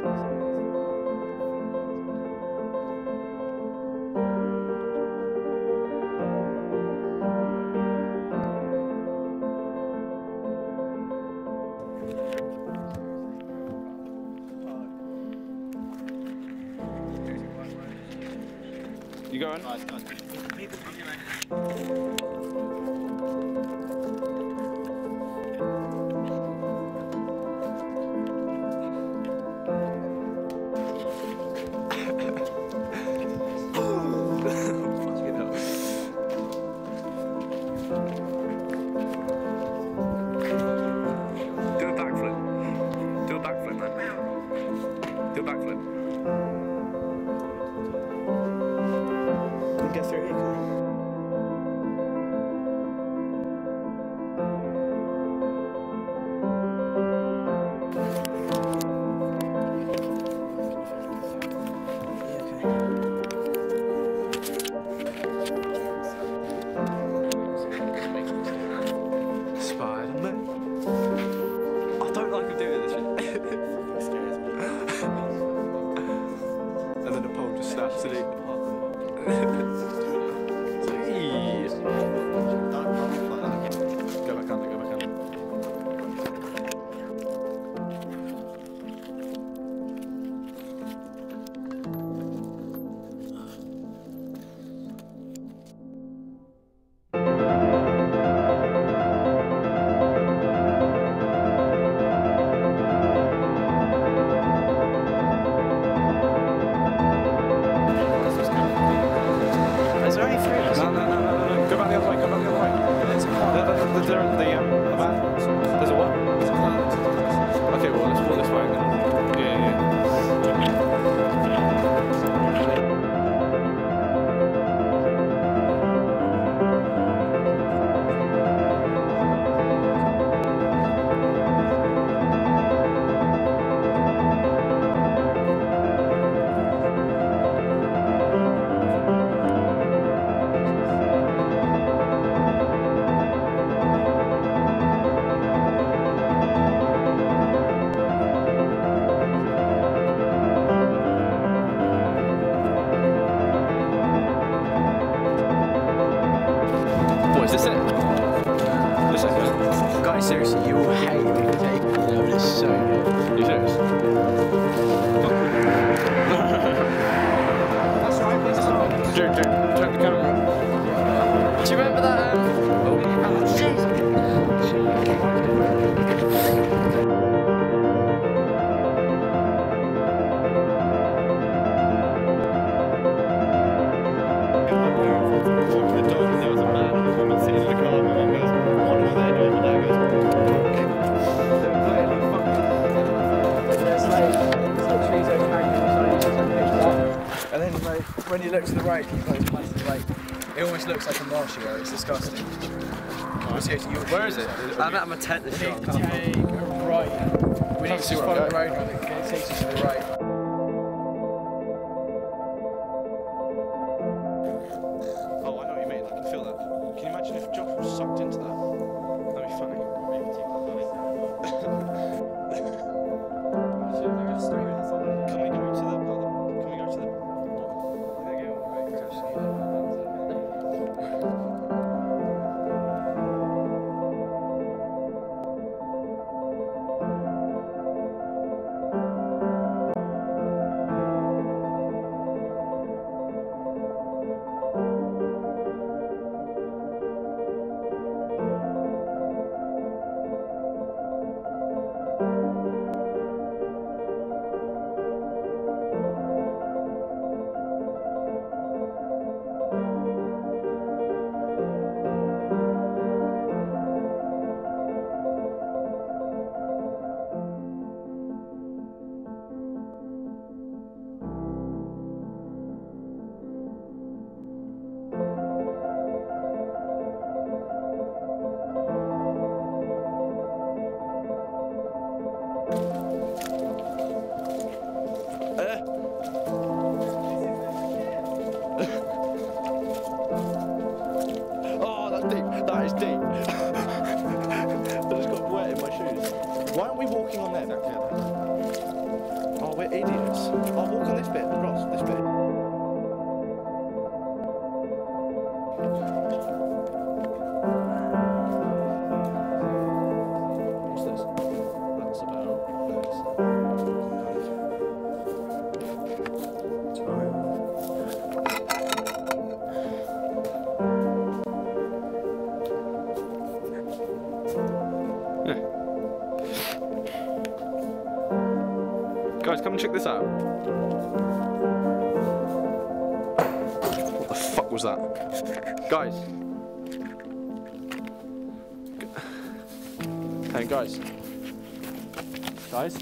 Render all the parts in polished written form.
You going? Do a backflip. Do a backflip, man. Do a backflip. Get through here, come on. Spider-Man. I don't like him doing this shit. And then the pole just snaps and it. Go back under, go back under. Is there only three of us? No. Go back the other way, go back the other way. There's a what? Okay, well, let's walk this way then. Yeah. Is this it? This is it. Guys, seriously, you will hate me for taking it over. It's so good. You serious? That's right, please stop. Turn the camera. Do you remember that? And then like, when you look to the right, you guys massive like it almost looks like a marshy area. It's disgusting. Where is it? I'm at my tent this shot. Take a right. We need to just follow the road and it takes us to the right. Oh, I know what you mean. I can feel that. Can you imagine if Josh was sucked into that? That'd be funny. Can we go to the? Can we go to the? We're idiots. I'll walk on this bit, Ross, this bit. What's this? That's about this. Yeah. Guys, come and check this out. What the fuck was that? Guys. Hey, guys. Guys?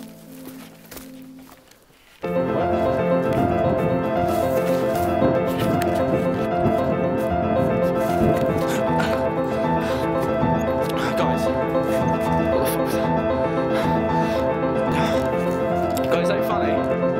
Guys, ain't funny.